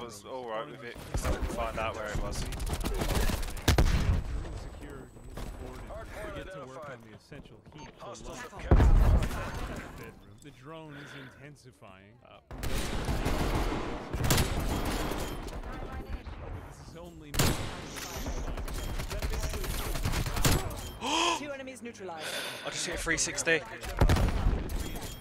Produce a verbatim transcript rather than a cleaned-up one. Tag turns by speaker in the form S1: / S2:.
S1: was alright with it because I didn't find out where it was.
S2: We get to work on the essential heat for bedroom. The drone is intensifying. Uh, this is only
S3: Two enemies neutralized.
S1: I just hit three sixty.